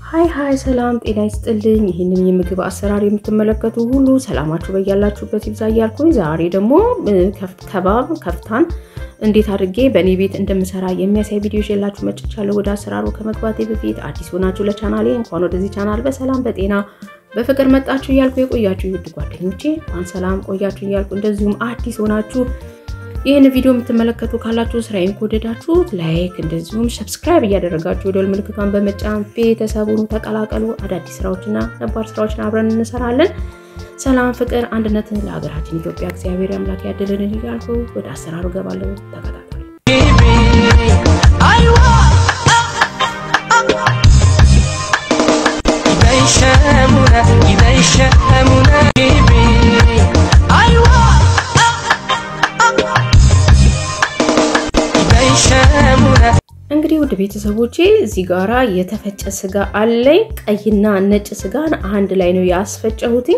ሃይ ሰላም ጤና ይስጥልኝ ይሄንን የምግብ አሰራር የምትመለከቱ ሁሉ ሰላማችሁ በያላችሁበት ይብዛ እያልኩኝ ዛሬ ደግሞ ከፍታን እንዴት አድርጌ በኔ ቤት እንደምሰራ የሚያሳይ ቪዲዮ ይዤላችሁ መጥቻለሁ። ወደ አሰራሩ ከመግባቴ በፊት አዲስ ሆናችሁ ለቻናሌ እንኳን ወደዚህ ቻናል በሰላም በጤና በፍቅር መጣችሁ እያልኩ የቆያችሁ ይሁድ ጓደኞቼ እንኳን ሰላም ቆያችሁ እያልኩ እንደዚሁም አዲስ ሆናችሁ ይሄን ቪዲዮ የምትመለከቱ ካላችሁ ስራዬን ከወደዳችሁት ላይክ እንደዚሁም ሰብስክራይብ እያደረጋችሁ ደወል ምልክቷን በመጫን ቤተሰቡን ተቀላቀሉ። አዳዲስ ስራዎችና ነባር ስራዎችን አብረን እንሰራለን። ሰላም ፍቅር አንድነትን ለሀገራችን ኢትዮጵያ እግዚአብሔር አምላክ ያድልልን እያልኩ ወደ አሰራሩ ገባለሁ። ተከታተሉ። እንግዲህ ወደ ቤተሰቦቼ እዚህ ጋራ የተፈጨ ስጋ አለኝ። ቀይና ነጭ ስጋን አንድ ላይ ነው ያስፈጨሁት።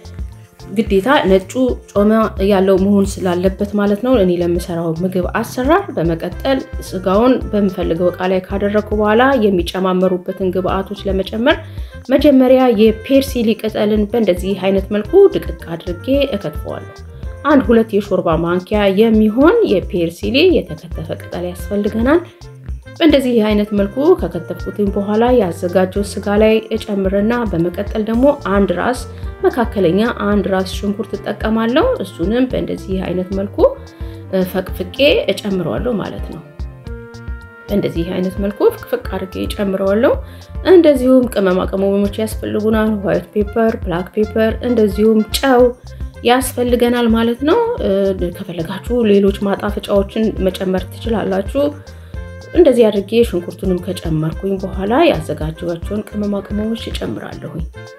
ግዴታ ነጩ ጮማ ያለው መሆን ስላለበት ማለት ነው እኔ ለምሰራው ምግብ አሰራር። በመቀጠል ስጋውን በመፈልገው ቃል ላይ ካደረኩ በኋላ የሚጨማመሩበትን ግብአቶች ለመጨመር መጀመሪያ የፐርሲሊ ቅጠልን በእንደዚህ አይነት መልኩ ድቅቅ አድርጌ እከትፈዋለሁ። አንድ ሁለት የሾርባ ማንኪያ የሚሆን የፐርሲሊ የተከተፈ ቅጠል ያስፈልገናል። በእንደዚህ አይነት መልኩ ከከተፍኩትኝ በኋላ ያዘጋጀው ስጋ ላይ እጨምርና በመቀጠል ደግሞ አንድ ራስ መካከለኛ አንድ ራስ ሽንኩርት ተጠቀማለሁ። እሱንም በእንደዚህ አይነት መልኩ ፈቅፍቄ እጨምራለሁ ማለት ነው። በእንደዚህ አይነት መልኩ ፍቅፍቅ አድርጌ እጨምራለሁ። እንደዚሁም ቅመማ ቅመሞች ያስፈልጉናል። ዋይት ፔፐር፣ ብላክ ፔፐር እንደዚሁም ጨው ያስፈልገናል ማለት ነው። ከፈለጋችሁ ሌሎች ማጣፈጫዎችን መጨመር ትችላላችሁ። እንደዚህ አድርጌ ሽንኩርቱንም ከጨመርኩኝ በኋላ ያዘጋጀዋቸውን ቅመማ ቅመሞች እጨምራለሁ።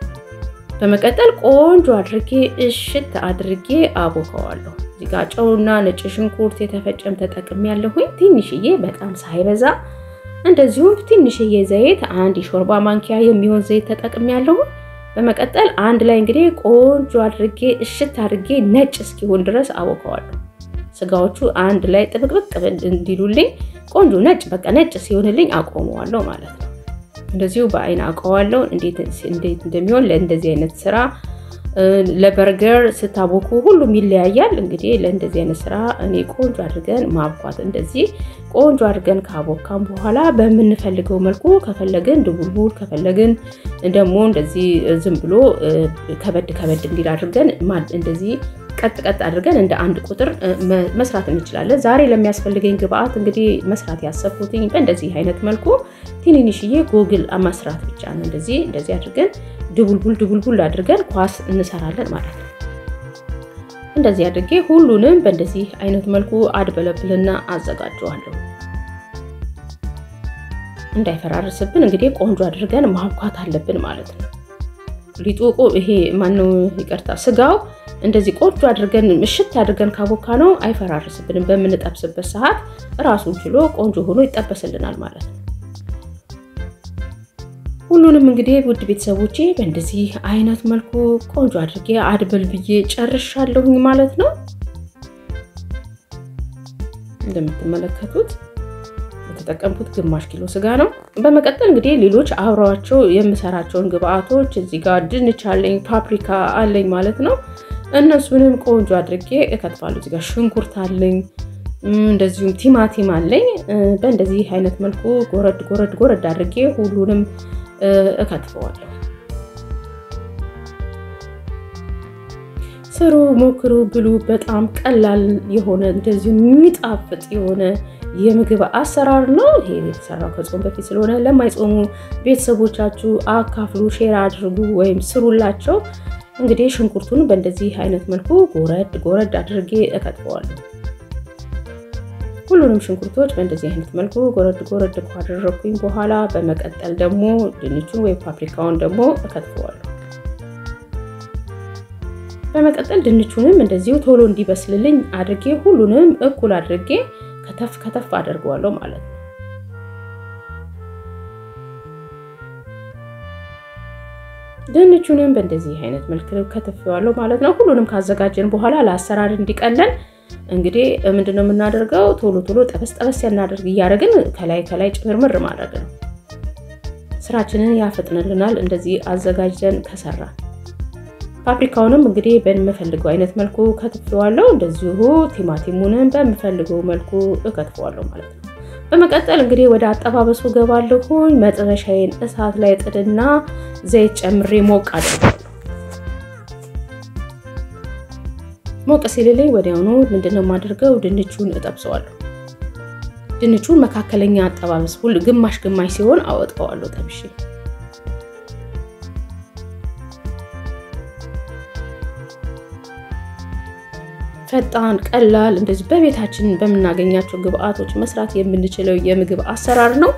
በመቀጠል ቆንጆ አድርጌ እሽት አድርጌ አቦካዋለሁ። እዚህ ጋር ጨውና ነጭ ሽንኩርት የተፈጨም ተጠቅሜያለሁ። ትንሽዬ በጣም ሳይበዛ እንደዚሁም ትንሽዬ ዘይት አንድ የሾርባ ማንኪያ የሚሆን ዘይት ተጠቅሜያለሁ። በመቀጠል አንድ ላይ እንግዲህ ቆንጆ አድርጌ እሽት አድርጌ ነጭ እስኪሆን ድረስ አቦካዋለሁ። ስጋዎቹ አንድ ላይ ጥብቅብቅ እንዲሉልኝ ቆንጆ ነጭ በቃ ነጭ ሲሆንልኝ አቆመዋለሁ ማለት ነው። እንደዚሁ በአይን አቆዋለሁ እንዴት እንደሚሆን ለእንደዚህ አይነት ስራ ለበርገር ስታቦኩ ሁሉም ይለያያል። እንግዲህ ለእንደዚህ አይነት ስራ እኔ ቆንጆ አድርገን ማብኳት እንደዚህ ቆንጆ አድርገን ካቦካን በኋላ በመንፈልገው መልኩ ከፈለግን ድቡልቡል ከፈለግን ደግሞ እንደዚህ ዝም ብሎ ከበድ እንዲል አድርገን እንደዚህ ቀጥ አድርገን እንደ አንድ ቁጥር መስራት እንችላለን። ዛሬ ለሚያስፈልገኝ ግብአት እንግዲህ መስራት ያሰብኩትኝ በእንደዚህ አይነት መልኩ ትንንሽዬ ጎግል መስራት ብቻ ነው። እንደዚህ አድርገን ድቡልቡል አድርገን ኳስ እንሰራለን ማለት ነው። እንደዚህ አድርጌ ሁሉንም በእንደዚህ አይነት መልኩ አድበለብልና አዘጋጀዋለሁ። እንዳይፈራርስብን እንግዲህ ቆንጆ አድርገን ማብኳት አለብን ማለት ነው። ሊጡቆ ይሄ ማነው ይቅርታ ስጋው እንደዚህ ቆንጆ አድርገን ምሽት አድርገን ካቦካነው አይፈራርስብንም። በመንጠብስበት ሰዓት ራሱን ችሎ ቆንጆ ሆኖ ይጠበስልናል ማለት ነው። ሁሉንም እንግዲህ ውድ ቤተሰቦቼ በእንደዚህ አይነት መልኩ ቆንጆ አድርጌ አድበልብዬ ጨርሻለሁኝ ማለት ነው። እንደምትመለከቱት የተጠቀምኩት ግማሽ ኪሎ ስጋ ነው። በመቀጠል እንግዲህ ሌሎች አብራቸው የምሰራቸውን ግብአቶች እዚህ ጋር ድንች አለኝ፣ ፓፕሪካ አለኝ ማለት ነው። እነሱንም ቆንጆ አድርጌ እከትፋለሁ። እዚህ ጋር ሽንኩርት አለኝ፣ እንደዚሁም ቲማቲም አለኝ። በእንደዚህ አይነት መልኩ ጎረድ አድርጌ ሁሉንም እከትፈዋለሁ። ስሩ፣ ሞክሩ፣ ብሉ። በጣም ቀላል የሆነ እንደዚሁ የሚጣፍጥ የሆነ የምግብ አሰራር ነው። ይሄ የተሰራው ከጾም በፊት ስለሆነ ለማይጾሙ ቤተሰቦቻችሁ አካፍሉ፣ ሼር አድርጉ ወይም ስሩላቸው። እንግዲህ ሽንኩርቱን በእንደዚህ አይነት መልኩ ጎረድ አድርጌ እከትፈዋለሁ። ሁሉንም ሽንኩርቶች በእንደዚህ አይነት መልኩ ጎረድ ካደረኩኝ በኋላ በመቀጠል ደግሞ ድንቹን ወይ ፓፕሪካውን ደግሞ እከትፈዋለሁ። በመቀጠል ድንቹንም እንደዚሁ ቶሎ እንዲበስልልኝ አድርጌ ሁሉንም እኩል አድርጌ ከተፍ አደርገዋለሁ ማለት ነው። ድንቹንም በእንደዚህ አይነት መልኩ ከተፈዋለሁ ማለት ነው። ሁሉንም ካዘጋጀን በኋላ ለአሰራር እንዲቀለን እንግዲህ ምንድነው የምናደርገው ቶሎ ጠበስ ያናደርግ ያያረግን ከላይ ጭምርምር ማድረግ ነው። ስራችንን ያፈጥነልናል እንደዚህ አዘጋጅተን ከሰራ ፓፕሪካውንም እንግዲህ በመፈልገው አይነት መልኩ ከትፈዋለሁ እንደዚሁ ቲማቲሙንም በመፈልገው መልኩ እከትፈዋለሁ ማለት ነው በመቀጠል እንግዲህ ወደ አጠባበሱ ገባለሁ መጥበሻዬን እሳት ላይ ጥድና ዘይት ጨምሬ ሞቅ አድርጋለሁ ሞቅ ሲልልኝ ወዲያውኑ ምንድነው ማድረገው ድንቹን እጠብሰዋለሁ ድንቹን መካከለኛ አጠባበስ ሁሉ ግማሽ ሲሆን አወጣዋለሁ ጠብሼ ፈጣን ቀላል እንደዚህ በቤታችን በመናገኛቸው ግብአቶች መስራት የምንችለው የምግብ አሰራር ነው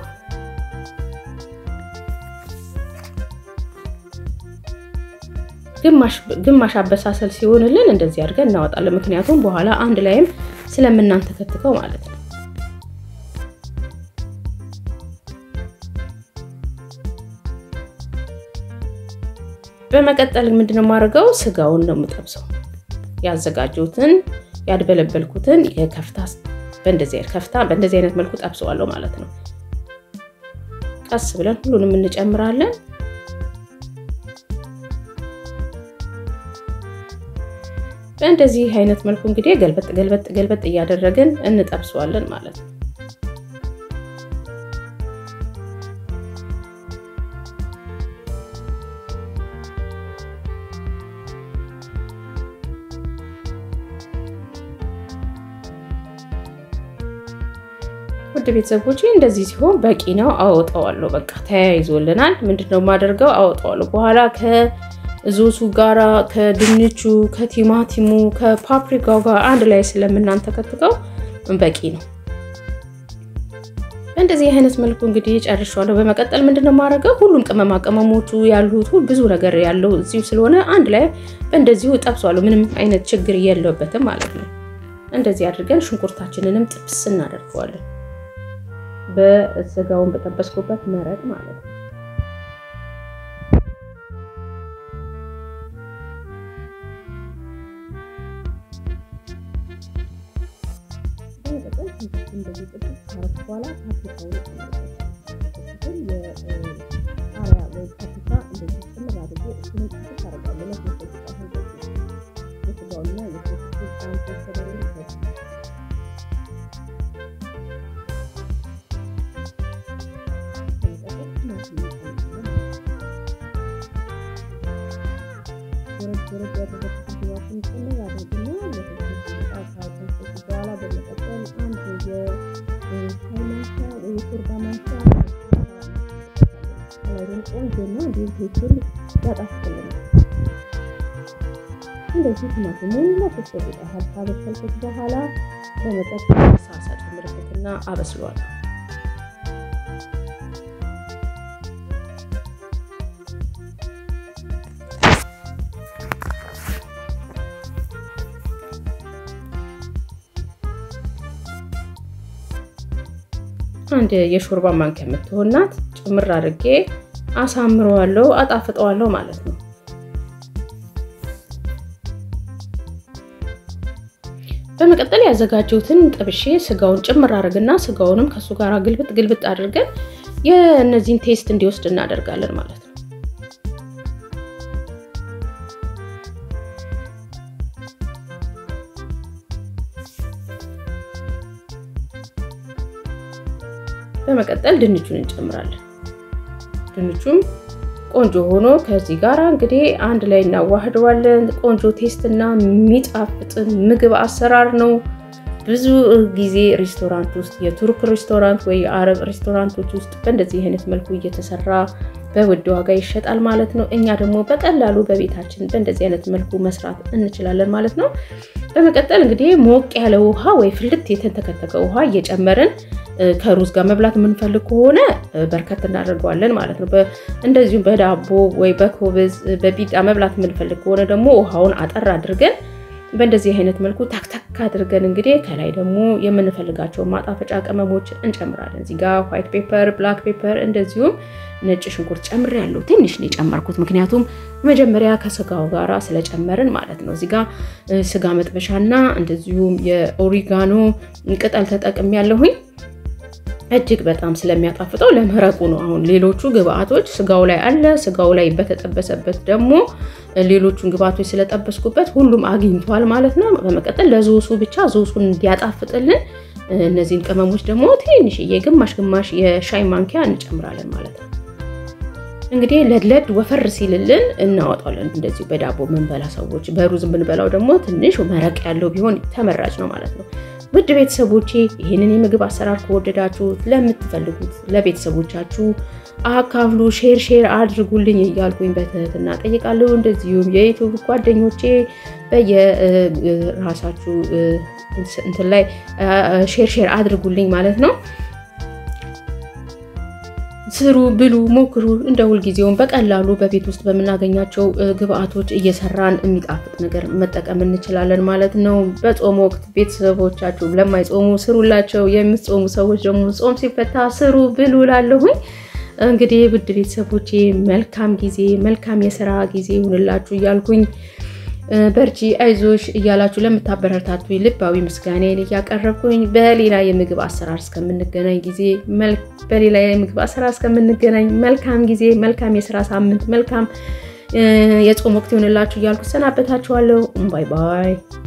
ግማሽ አበሳሰል ሲሆንልን እንደዚህ አድርገን እናወጣለን ምክንያቱም በኋላ አንድ ላይም ስለምናንተከትከው ማለት ነው በመቀጠል ምንድነው ማድረገው ስጋውን ነው የምጠብሰው ያዘጋጁትን ያድበለበልኩትን የከፍታ በእንደዚህ አይነት መልኩ ጠብሰዋለሁ ማለት ነው ቀስ ብለን ሁሉንም እንጨምራለን በእንደዚህ አይነት መልኩ እንግዲህ ገልበጥ እያደረግን እንጠብሰዋለን ማለት ነው ወደ ቤተሰቦቼ እንደዚህ ሲሆን በቂ ነው አወጣዋለሁ በቃ ተያይዞልናል ምንድነው ማደርገው አወጣዋለሁ በኋላ ከዞሱ ጋራ ከድንቹ ከቲማቲሙ ከፓፕሪካው ጋር አንድ ላይ ስለምናንተከትከው በቂ ነው እንደዚህ አይነት መልኩ እንግዲህ ጨርሻለሁ በመቀጠል ምንድነው ማድረገው ሁሉም ቅመሞቹ ያሉት ብዙ ነገር ያለው እዚሁ ስለሆነ አንድ ላይ በእንደዚሁ ጠብሷለሁ ምንም አይነት ችግር የለውበትም ማለት ነው እንደዚህ አድርገን ሽንኩርታችንንም ጥብስ እናደርገዋለን በስጋውን በጠበስኩበት መረቅ ማለት ነው እንደዚህ ጥብስ ካረኩ በኋላ ፓፕሪካውን እንደዚህ ቲማቲሙን ለተወሰነ ደቂቃ ካበሰልኩት በኋላ በመቀጠል ሳሳ ጨምርበትና አበስለዋለሁ አንድ የሾርባ ማንኪያ የምትሆናት ጨምር አድርጌ አሳምረዋለሁ አጣፍጠዋለሁ ማለት ነው በመቀጠል ያዘጋጀሁትን ጠብሼ ስጋውን ጨምር አድርግና ስጋውንም ከሱ ጋር ግልብጥ አድርገን የነዚህን ቴስት እንዲወስድ እናደርጋለን ማለት ነው በመቀጠል ድንቹን እንጨምራለን ድንቹም ቆንጆ ሆኖ ከዚህ ጋር እንግዲህ አንድ ላይ እናዋህደዋለን ቆንጆ ቴስትና ሚጣፍጥ ምግብ አሰራር ነው ብዙ ጊዜ ሬስቶራንት ውስጥ የቱርክ ሬስቶራንት ወይ አረብ ሬስቶራንቶች ውስጥ በእንደዚህ አይነት መልኩ እየተሰራ በውድ ዋጋ ይሸጣል ማለት ነው እኛ ደግሞ በቀላሉ በቤታችን በእንደዚህ አይነት መልኩ መስራት እንችላለን ማለት ነው በመቀጠል እንግዲህ ሞቅ ያለ ውሃ ወይ ፍልት የተንተከተከ ውሃ እየጨመርን ከሩዝ ጋር መብላት የምንፈልግ ከሆነ በርከት እናደርገዋለን ማለት ነው እንደዚሁ በዳቦ ወይ በኮብዝ በቢጣ መብላት የምንፈልግ ከሆነ ደግሞ ውሃውን አጠር አድርገን በእንደዚህ አይነት መልኩ ታክታክ አድርገን እንግዲህ ከላይ ደግሞ የምንፈልጋቸው ማጣፈጫ ቅመሞች እንጨምራለን እዚህ ጋር ዋይት ፔፐር ብላክ ፔፐር እንደዚሁ ነጭ ሽንኩርት ጨምሬያለሁ ትንሽ ነው ጨመርኩት ምክንያቱም መጀመሪያ ከስጋው ጋራ ስለጨመርን ማለት ነው እዚህ ጋር ስጋ መጥበሻና እንደዚሁ የኦሪጋኖ ቅጠል ተጠቅሜያለሁኝ እጅግ በጣም ስለሚያጣፍጠው ለመረቁ ነው አሁን ሌሎቹ ግብአቶች ስጋው ላይ አለ ስጋው ላይ በተጠበሰበት ደግሞ ሌሎቹን ግብአቶች ስለጠበስኩበት ሁሉም አግኝቷል ማለት ነው በመቀጠል ለዞሱ ብቻ ዞሱን እንዲያጣፍጥልን እነዚህን ቅመሞች ደግሞ ትንሽ ግማሽ የሻይ ማንኪያ እንጨምራለን ማለት ነው እንግዲህ ለድለድ ወፈር ሲልልን እናወጣለን እንደዚህ በዳቦ መንበላ ሰዎች በሩዝ ብንበላው ደግሞ ትንሽ መረቅ ያለው ቢሆን ተመራጭ ነው ማለት ነው ውድ ቤተሰቦቼ ይሄንን የምግብ አሰራር ከወደዳችሁ ለምትፈልጉት ለቤተሰቦቻችሁ አካፍሉ ሼር አድርጉልኝ እያልኩኝ በትህትና ጠይቃለሁ እንደዚሁም የዩቲዩብ ጓደኞቼ በየራሳችሁ እንትን ላይ ሼር አድርጉልኝ ማለት ነው ስሩ ብሉ ሞክሩ እንደ ሁሉ ጊዜውን በቀላሉ በቤት ውስጥ በመናገኛቸው ግብአቶች እየሰራን የሚጣፍጥ ነገር መጠቀም እንችላለን ማለት ነው በጾም ወቅት ቤተሰቦቻችሁ ለማይጾሙ ስሩላቸው የምትጾሙ ሰዎች ደግሞ ጾም ሲፈታ ስሩ ብሉ ላለሁኝ እንግዲህ ውድ ቤተሰቦቼ መልካም ጊዜ መልካም የሥራ ጊዜ ይሁንላችሁ እያልኩኝ በርቺ አይዞሽ እያላችሁ ለምታበረታቱኝ ልባዊ ምስጋናዬን እያቀረብኩኝ በሌላ የምግብ አሰራር እስከምንገናኝ ጊዜ መልካም ጊዜ መልካም የሥራ ሳምንት መልካም የጾም ወቅት ይሁንላችሁ እያልኩ ሰናበታችኋለሁ ባይ ባይ